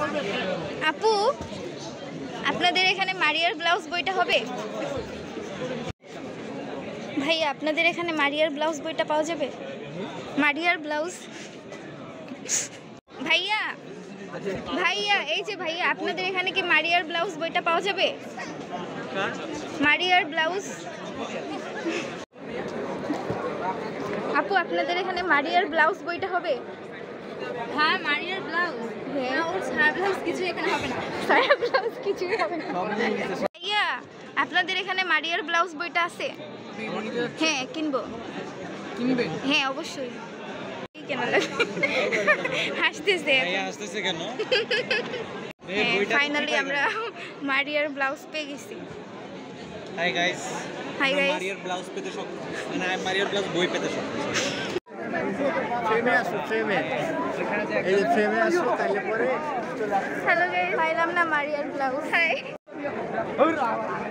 আপু আপনাদের এখানে মারিয়ার ব্লাউজ বইটা হবে? ভাইয়া আপনাদের এখানে মারিয়ার ব্লাউজ বইটা পাওয়া যাবে? মারিয়ার ব্লাউজ ভাইয়া ভাইয়া এই যে ভাইয়া আপনাদের এখানে কি মারিয়ার ব্লাউজ বইটা পাওয়া যাবে? মারিয়ার ব্লাউজ আপু আপনাদের এখানে মারিয়ার ব্লাউজ বইটা হবে? হ্যাঁ মারিয়ার ব্লাউজ, হ্যাঁ ওর সারা ব্লাউজ কিছু এখানে হবে না, সারা ব্লাউজ কিছুই হবে না। ভাইয়া আপনাদের এখানে মারিয়ার ব্লাউজ বইটা আছে? হ্যাঁ কিনবো। কিনবেন? হ্যাঁ অবশ্যই। কেনা লাগবে হাসতেছে কেন? ফাইনালি আমরা মারিয়ার ব্লাউজ পেয়ে গেছি। হাই গাইস, হাই গাইস, মারিয়ার ব্লাউজ পেতে সক্ষম, মানে মারিয়ার ব্লাউজ বই পেতে সক্ষম। ফ্রেমে আসো, ফ্রেমে এই যে ফ্রেমে আসো, তাইলে পরে হ্যালো গাইস, পাইলাম না মারিয়ার ব্লাউজ। হাই